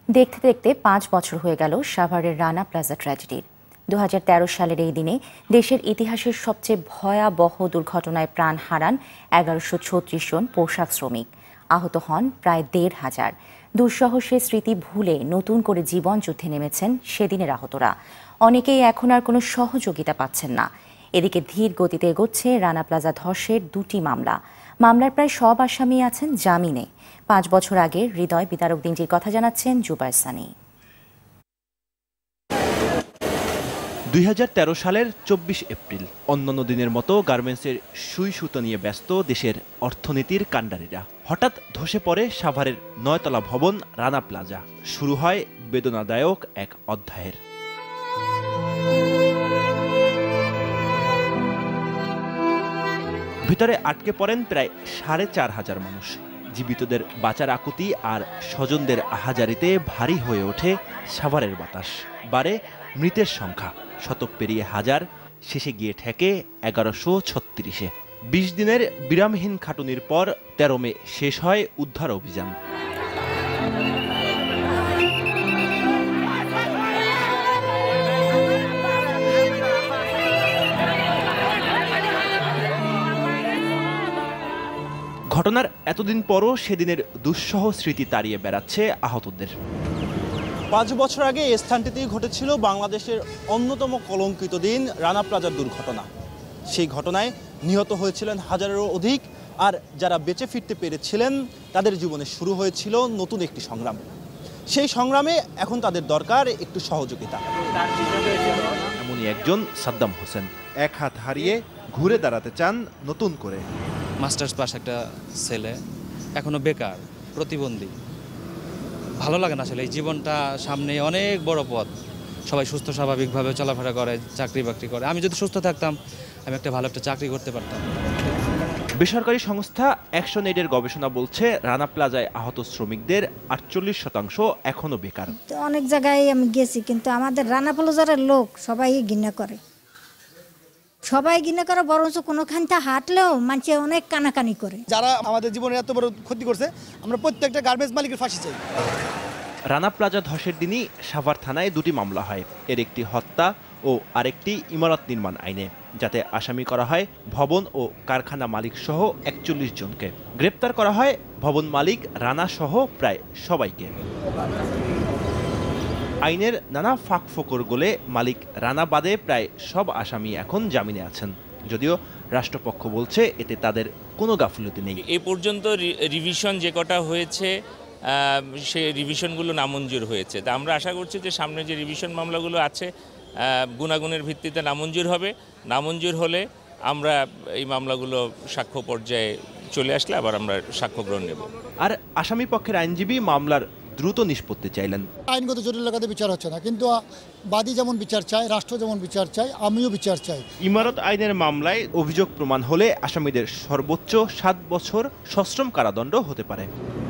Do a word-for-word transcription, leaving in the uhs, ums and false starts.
দেখতে দেখতে পাঁচ বছর হয়ে গেল সাভারের রানা প্লাজা ট্র্যাজেডির। দু হাজার তেরো সালের এই দিনে দেশের ইতিহাসের সবচেয়ে ভয়াবহ দুর্ঘটনায় প্রাণ হারান এগারোশো ছত্রিশ জন পোশাক শ্রমিক। আহত হন প্রায় দেড় হাজার। দুঃসহ সে স্মৃতি ভুলে নতুন করে জীবন যুদ্ধে নেমেছেন সেদিনের আহতরা। অনেকেই এখন আর কোনো সহযোগিতা পাচ্ছেন না। এদিকে ধীর গতিতে এগোচ্ছে রানা প্লাজা ধসের দুটি মামলা। মামলার প্রায় সব আসামি আছেন জামিনে। পাঁচ বছর আগে হৃদয় বিদারক দিনটির কথা জানাচ্ছেন জুবায়ের সানি। দুই হাজার তেরো সালের চব্বিশ এপ্রিল অন্যান্য দিনের মতো গার্মেন্টসের সুই সুতো নিয়ে ব্যস্ত দেশের অর্থনীতির কাণ্ডারীরা। হঠাৎ ধসে পড়ে সাভারের নয়তলা ভবন রানা প্লাজা। শুরু হয় বেদনাদায়ক এক অধ্যায়ের। ভিতরে আটকে পড়েন প্রায় সাড়ে চার হাজার মানুষ। জীবিতদের বাঁচার আকুতি আর স্বজনদের আহাজারিতে ভারী হয়ে ওঠে সাভারের বাতাস। বাড়ে মৃতের সংখ্যা, শতক পেরিয়ে হাজার, শেষে গিয়ে ঠেকে এগারোশো ছত্রিশে। বিশ দিনের বিরামহীন খাটুনির পর তেরো মে শেষ হয় উদ্ধার অভিযান। ঘটনার এতদিন পরও সেদিনের দুঃসহ স্মৃতি তাড়িয়ে বেড়াচ্ছে আহতদের। পাঁচ বছর আগে এই স্থানটিতেই ঘটেছিল বাংলাদেশের অন্যতম কলঙ্কিত দিন রানা প্লাজার দুর্ঘটনা। সেই ঘটনায় নিহত হয়েছিলেন হাজারেরও অধিক, আর যারা বেঁচে ফিরতে পেরেছিলেন তাদের জীবনে শুরু হয়েছিল নতুন একটি সংগ্রাম। সেই সংগ্রামে এখন তাদের দরকার একটু সহযোগিতা। এমনই একজন সাদ্দাম হোসেন। এক হাত হারিয়ে ঘুরে দাঁড়াতে চান নতুন করে। মাস্টার্স পাস একটা ছেলে, এখনো বেকার, প্রতিবন্ধী। ভালো লাগে না আসলে এই জীবনটা। সামনে অনেক বড় পথ, সবাই সুস্থ স্বাভাবিকভাবে চলাফেরা করে, চাকরি বাকরি করে। আমি যদি সুস্থ থাকতাম আমি একটা ভালো একটা চাকরি করতে পারতাম। বেসরকারি সংস্থা অ্যাকশন এইডের গবেষণা বলছে রানা প্লাজায় আহত শ্রমিকদের আটচল্লিশ শতাংশ এখনো বেকার। অনেক জায়গায় আমি গেছি, কিন্তু আমাদের রানা প্লাজার লোক সবাই ঘৃণা করে, সবাই ঘৃণা করে, বরঞ্চ কোনোখানটা হাঁটলেও মানুষ অনেক কানাকানি করে। যারা আমাদের জীবনে এত বড় ক্ষতি করছে, আমরা প্রত্যেকটা গার্মেন্টস মালিকের ফাঁসি চাই। রানা প্লাজা ধসের দিনই সাভার থানায় দুটি মামলা হয়। এর একটি হত্যা ও আরেকটি ইমারত নির্মাণ আইনে, যাতে আসামি করা হয় ভবন ও কারখানা মালিক সহ একচল্লিশ জনকে। গ্রেপ্তার করা হয় ভবন মালিক রানা সহ প্রায় সবাইকে। আইনের নানা ফাঁক ফোকর গোলে মালিক রানা বাদে প্রায় সব আসামি এখন জামিনে আছেন, যদিও রাষ্ট্রপক্ষ বলছে এতে তাদের কোনো গাফিলতি নেই। এ পর্যন্ত রিভিশন যে কটা হয়েছে সেই রিভিশনগুলো নামঞ্জুর হয়েছে। তা আমরা আশা করছি যে সামনে যে রিভিশন মামলাগুলো আছে গুণাগুণের ভিত্তিতে নামঞ্জুর হবে। নামঞ্জুর হলে আমরা এই মামলাগুলো সাক্ষ্য পর্যায়ে চলে আসলে আবার আমরা সাক্ষ্য গ্রহণ নেব। আর আসামি পক্ষের আইনজীবী মামলার দ্রুত নিষ্পত্তি চাইলেন। আইনগত জটিলতাতে বিচার হচ্ছে না, কিন্তু বাদী যেমন বিচার চায়, রাষ্ট্র যেমন বিচার চায়, আমিও বিচার চাই। ইমারত আইনের মামলায় অভিযোগ প্রমাণ হলে আসামিদের সর্বোচ্চ সাত বছর সশ্রম কারাদণ্ড হতে পারে।